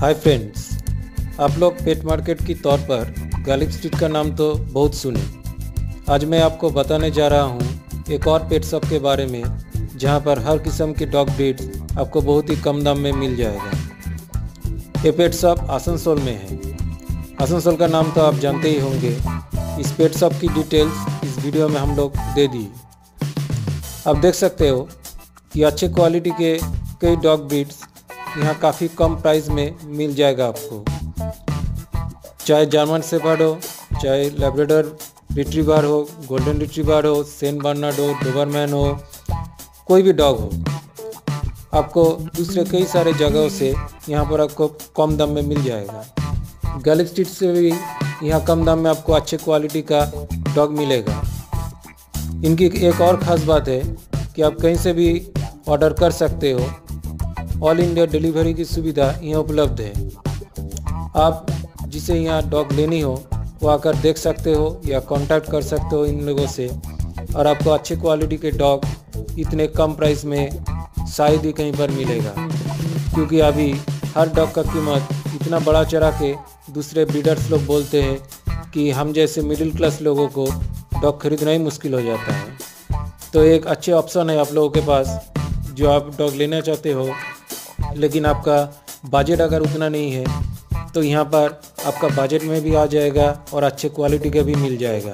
Hi friends, आप लोग पेट market की तौर पर गालिब स्ट्रीट का नाम तो बहुत सुने। आज मैं आपको बताने जा रहा हूँ एक और पेट शॉप के बारे में जहाँ पर हर किस्म की डॉग ब्रीड्स आपको बहुत ही कम दाम में मिल जाएगा। ये पेट शॉप आसनसोल में है। आसनसोल का नाम तो आप जानते ही होंगे। इस पेट शॉप की डिटेल्स इस वीडियो में हम लोग दे दी। आप देख सकते हो कि अच्छे क्वालिटी के कई डॉग ब्रीड्स यहाँ काफ़ी कम प्राइस में मिल जाएगा आपको। चाहे जर्मन शेफर्ड हो, चाहे लैब्राडोर रिट्रीवर हो, गोल्डन रिट्रीवर हो, सेंट बर्नार्ड हो, डोबरमैन हो, कोई भी डॉग हो, आपको दूसरे कई सारे जगहों से यहाँ पर आपको कम दाम में मिल जाएगा। गालिब स्ट्रीट से भी यहाँ कम दाम में आपको अच्छे क्वालिटी का डॉग मिलेगा। इनकी एक और ख़ास बात है कि आप कहीं से भी ऑर्डर कर सकते हो। ऑल इंडिया डिलीवरी की सुविधा यहाँ उपलब्ध है। आप जिसे यहाँ डॉग लेनी हो वो आकर देख सकते हो या कांटेक्ट कर सकते हो इन लोगों से, और आपको अच्छे क्वालिटी के डॉग इतने कम प्राइस में शायद ही कहीं पर मिलेगा, क्योंकि अभी हर डॉग का कीमत इतना बढ़ा चढ़ा के दूसरे ब्रीडर्स लोग बोलते हैं कि हम जैसे मिडिल क्लास लोगों को डॉग खरीदना ही मुश्किल हो जाता है। तो एक अच्छे ऑप्शन है आप लोगों के पास, जो आप डॉग लेना चाहते हो लेकिन आपका बजट अगर उतना नहीं है तो यहाँ पर आपका बजट में भी आ जाएगा और अच्छे क्वालिटी का भी मिल जाएगा।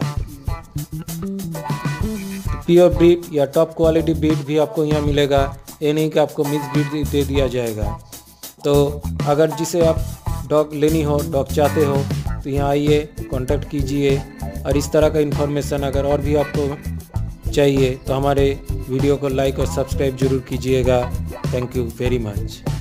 प्योर ब्रीड या टॉप क्वालिटी ब्रीड भी आपको यहाँ मिलेगा। ये नहीं कि आपको मिक्स ब्रीड दे दिया जाएगा। तो अगर जिसे आप डॉग लेनी हो, डॉग चाहते हो, तो यहाँ आइए, कांटेक्ट कीजिए। और इस तरह का इन्फॉर्मेशन अगर और भी आपको चाहिए तो हमारे वीडियो को लाइक और सब्सक्राइब जरूर कीजिएगा। Thank you very much.